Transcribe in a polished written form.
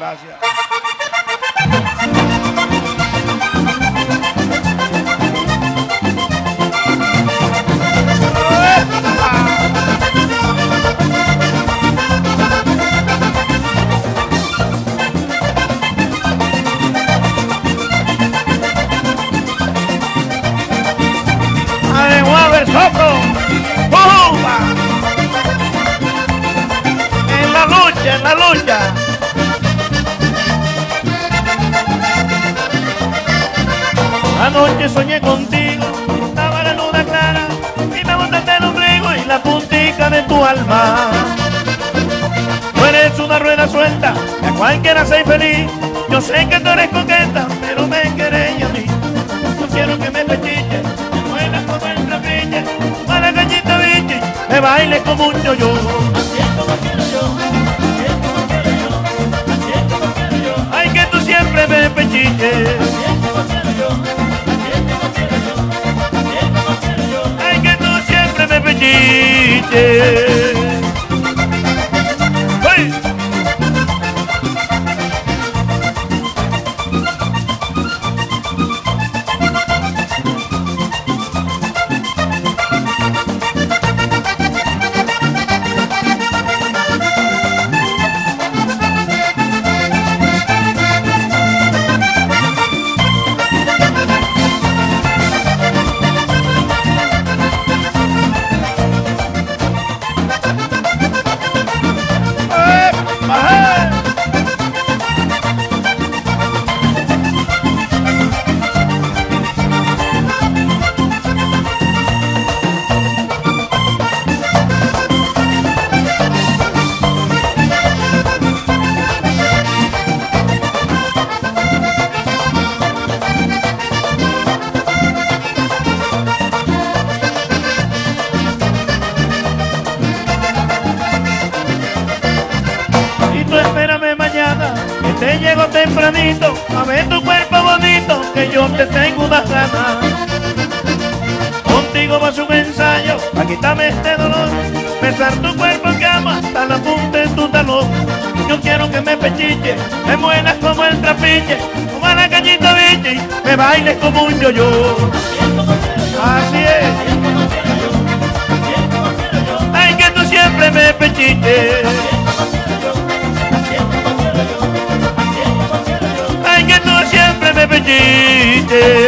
Gracias. En la lucha. Anoche soñé contigo, estaba la luna clara y me botaste el ombligo y la puntica de tu alma. Tú eres una rueda suelta, que a cualquiera sea infeliz. Yo sé que tú eres coqueta, pero me querés a mí. Yo quiero que me pechiche, me muelas como el trapiche, para cañita bichi, me bailes como un yo-yo. Así es como quiero yo. Ay, que tú siempre me pechiches. Ay, que tú siempre me pechiches. ¡Ay! Te llego tempranito a ver tu cuerpo bonito, que yo te tengo unas ganas. Contigo va un ensayo, a quitarme este dolor, besar tu cuerpo que amo hasta la punta de tu talón. Yo quiero que me pechiche, me muelas como el trapiche, como a la cañita bichi, me bailes como un yo-yo. Así es. Ay, que tú siempre me pechiches. Ay, que tú siempre me pediste.